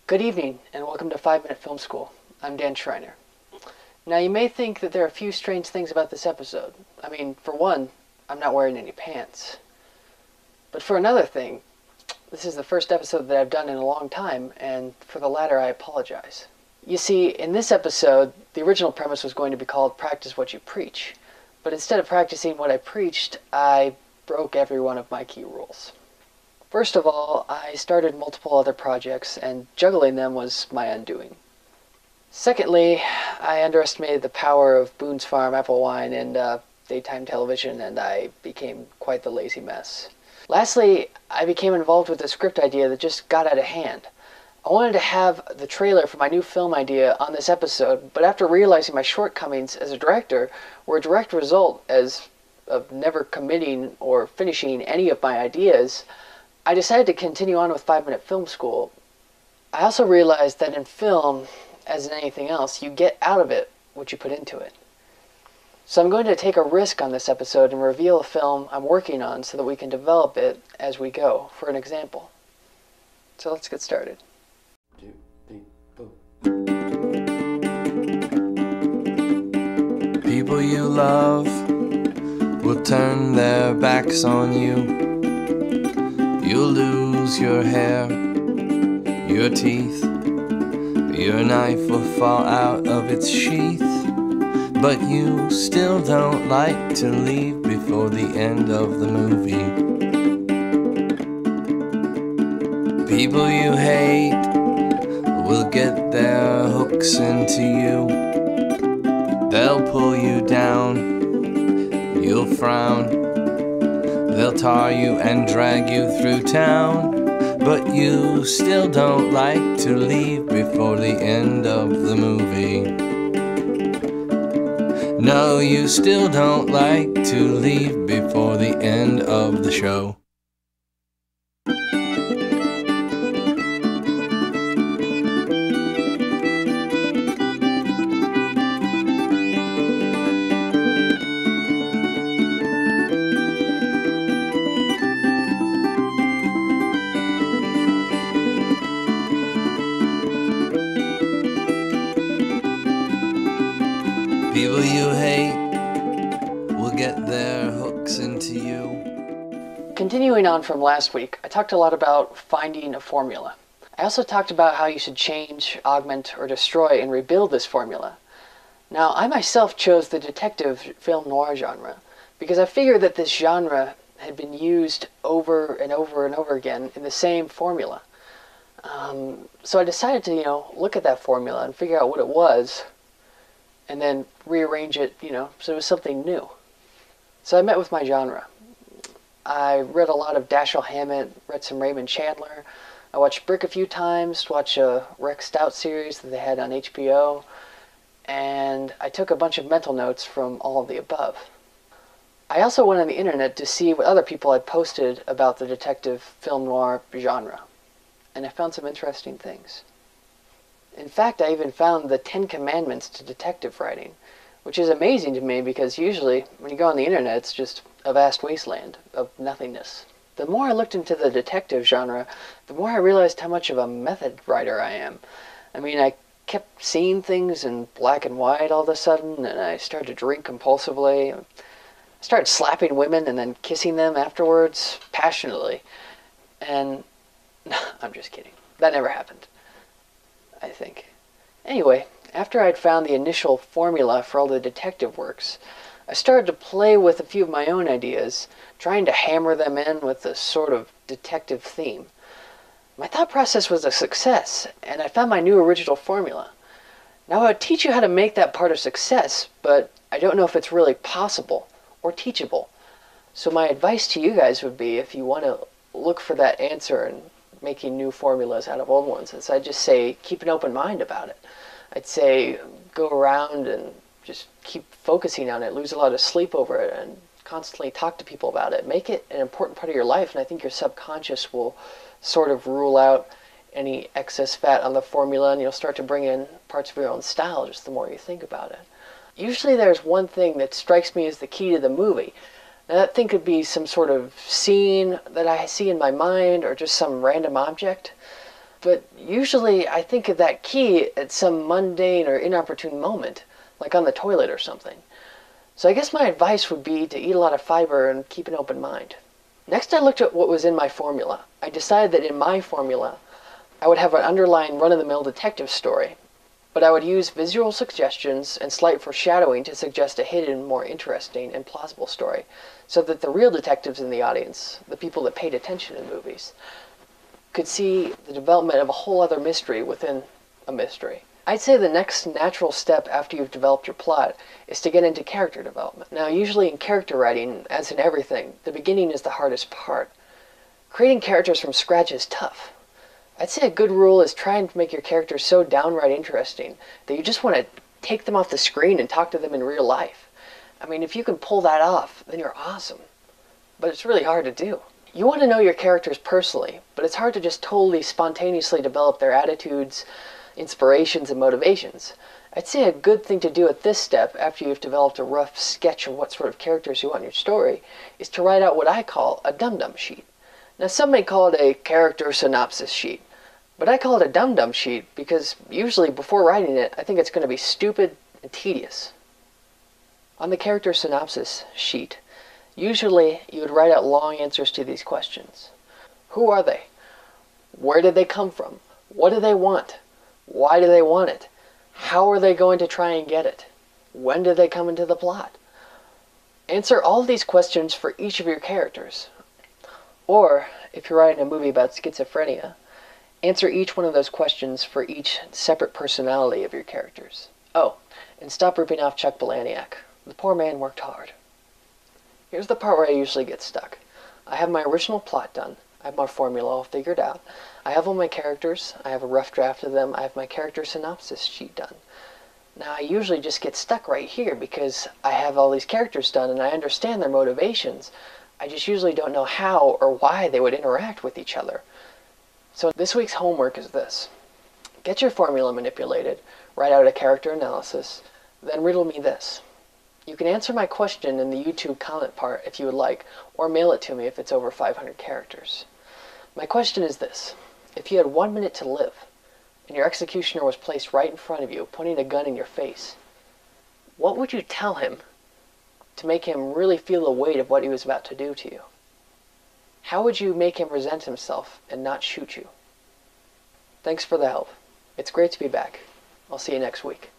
Good evening, and welcome to 5-Minute Film School. I'm Dan Schreiner. Now, you may think that there are a few strange things about this episode. I mean, for one, I'm not wearing any pants. But for another thing, this is the first episode that I've done in a long time, and for the latter, I apologize. You see, in this episode, the original premise was going to be called Practice What You Preach. But instead of practicing what I preached, I broke every one of my key rules. First of all, I started multiple other projects, and juggling them was my undoing. Secondly, I underestimated the power of Boone's Farm apple wine and daytime television, and I became quite the lazy mess. Lastly, I became involved with a script idea that just got out of hand. I wanted to have the trailer for my new film idea on this episode, but after realizing my shortcomings as a director were a direct result of never committing or finishing any of my ideas, I decided to continue on with 5-Minute Film School. I also realized that in film, as in anything else, you get out of it what you put into it. So I'm going to take a risk on this episode and reveal a film I'm working on so that we can develop it as we go, for an example. So let's get started. People you love will turn their backs on you. You'll lose your hair, your teeth, your knife will fall out of its sheath, but you still don't like to leave before the end of the movie. People you hate will get their hooks into you. They'll pull you down, you'll frown. They'll tar you and drag you through town, but you still don't like to leave before the end of the movie. No, you still don't like to leave before the end of the show. People you hate will get their hooks into you. Continuing on from last week, I talked a lot about finding a formula. I also talked about how you should change, augment, or destroy and rebuild this formula. Now, I myself chose the detective film noir genre because I figured that this genre had been used over and over and over again in the same formula. So I decided to, look at that formula and figure out what it was, and then rearrange it, so it was something new. So I met with my genre. I read a lot of Dashiell Hammett, read some Raymond Chandler. I watched Brick a few times, watched a Rex Stout series that they had on HBO, and I took a bunch of mental notes from all of the above. I also went on the internet to see what other people had posted about the detective film noir genre, and I found some interesting things. In fact, I even found the 10 Commandments to detective writing, which is amazing to me because usually when you go on the internet, it's just a vast wasteland of nothingness. The more I looked into the detective genre, the more I realized how much of a method writer I am. I mean, I kept seeing things in black and white all of a sudden, and I started to drink compulsively. I started slapping women and then kissing them afterwards, passionately. And I'm just kidding. That never happened, I think. Anyway, after I'd found the initial formula for all the detective works, I started to play with a few of my own ideas, trying to hammer them in with a sort of detective theme. My thought process was a success, and I found my new original formula. Now I would teach you how to make that part a success, but I don't know if it's really possible or teachable. So my advice to you guys would be, if you want to look for that answer and making new formulas out of old ones, is I'd just say keep an open mind about it. I'd say go around and just keep focusing on it, lose a lot of sleep over it, and constantly talk to people about it. Make it an important part of your life, and I think your subconscious will sort of rule out any excess fat on the formula, and you'll start to bring in parts of your own style just the more you think about it. Usually there's one thing that strikes me as the key to the movie. Now that thing could be some sort of scene that I see in my mind or just some random object. but usually I think of that key at some mundane or inopportune moment, like on the toilet or something. So I guess my advice would be to eat a lot of fiber and keep an open mind. Next, I looked at what was in my formula. I decided that in my formula, I would have an underlying run-of-the-mill detective story, but I would use visual suggestions and slight foreshadowing to suggest a hidden, more interesting and plausible story, so that the real detectives in the audience, the people that paid attention in movies, could see the development of a whole other mystery within a mystery. I'd say the next natural step after you've developed your plot is to get into character development. Now, usually in character writing, as in everything, the beginning is the hardest part. Creating characters from scratch is tough. I'd say a good rule is trying to make your characters so downright interesting that you just want to take them off the screen and talk to them in real life. I mean, if you can pull that off, then you're awesome. But it's really hard to do. You want to know your characters personally, but it's hard to just totally spontaneously develop their attitudes, inspirations, and motivations. I'd say a good thing to do at this step, after you've developed a rough sketch of what sort of characters you want in your story, is to write out what I call a dum-dum sheet. Now, some may call it a character synopsis sheet, but I call it a dum-dum sheet because usually before writing it, I think it's going to be stupid and tedious. On the character synopsis sheet, usually you would write out long answers to these questions. Who are they? Where did they come from? What do they want? Why do they want it? How are they going to try and get it? When do they come into the plot? Answer all of these questions for each of your characters. Or, if you're writing a movie about schizophrenia, answer each one of those questions for each separate personality of your characters. Oh, and stop ripping off Chuck Palahniuk. The poor man worked hard. Here's the part where I usually get stuck. I have my original plot done. I have my formula all figured out. I have all my characters. I have a rough draft of them. I have my character synopsis sheet done. Now, I usually just get stuck right here because I have all these characters done and I understand their motivations. I just usually don't know how or why they would interact with each other. So this week's homework is this. Get your formula manipulated, write out a character analysis, then riddle me this. You can answer my question in the YouTube comment part if you would like, or mail it to me if it's over 500 characters. My question is this. If you had 1 minute to live, and your executioner was placed right in front of you, pointing a gun in your face, what would you tell him to make him really feel the weight of what he was about to do to you? How would you make him resent himself and not shoot you? Thanks for the help. It's great to be back. I'll see you next week.